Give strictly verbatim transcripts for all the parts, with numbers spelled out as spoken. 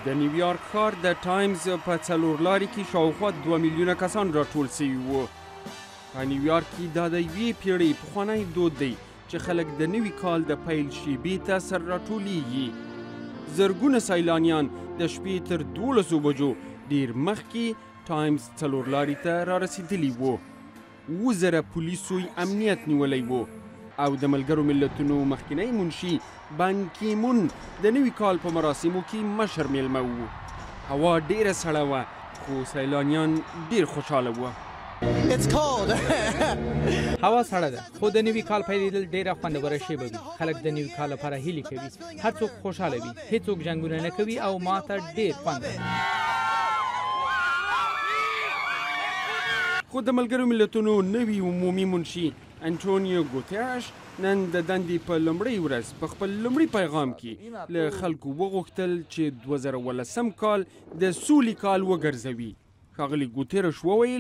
د نیویارک ښار د ټایمز په څلورلارې کې شاوخوا دوه میلیونه کسان راټول سوي وو. په نیویارک کې دا د یوې پیړۍ پخوانی دود دی چې خلک د نوي کال د پیل شیبې ته سر راټولیږي. زرګونه سیلانیان د شپې تر دولسو بجو ډیر مخکې ټایمز څلورلارې ته رارسېدلي وو. اووه زره پولیسو امنیت نیولی وو او د ملګرو ملتونو مخکینی منشي بان کی مون د نوي کال په مراسمو کې مشر میلمه وو. هوا ډیره سړه وه خو سیلانیان ډیر خوشحاله وو. هوا سړه ده خو د نوي کال پیلېدل ډیره خوندوره شیبه وي. خلک د نوي کال لپاره هیلې کوي. هر څوک خوشحاله وي. هیڅوک جنګونه نه کوي او ما ته ډیر خوند کوي. خو د ملګرو ملتونو نوي عمومي منشي انټونیو ګوتریش نن د دندې په لومړۍ ورځ په خپل لومړي پیغام کې له خلکو وغوښتل چې دوه زره اوولسم کال د سولې کال وګرځوي. ښاغلي ګوتریش وویل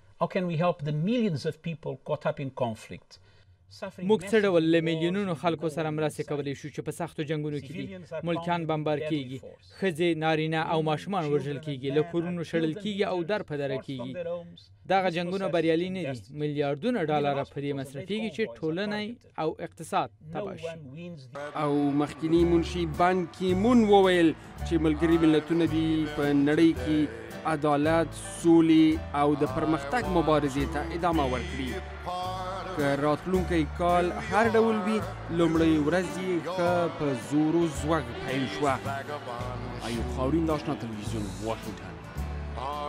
موږ څه ډول له میلیونونو خلکو سره مرستې کولی شو چې په سختو جنګونو کې دي. ملکیان بمبار کیږي، ښځې، نارینه او ماشومان وژل کیږي، له کورونو شړل کیږي او در په دره کیږي. دغه جنګونه بریالي نه دي. میلیاردونه ډالره په دې مصرفیږي چې ټولنه او اقتصاد تباه شي. او مخکینی منشي بان کی مون وویل چې ملګري ملتونه دي په نړۍ کې عدالت، سولې او د پرمختګ مبارزې ته ادامه ورکړي. که راتلونکی کال هر ډول وي لومړۍ ورځ یې ښه په زور و زوږ پیل شوه. ایوب خاورین د آشنا تلویزیون، واشنګټن.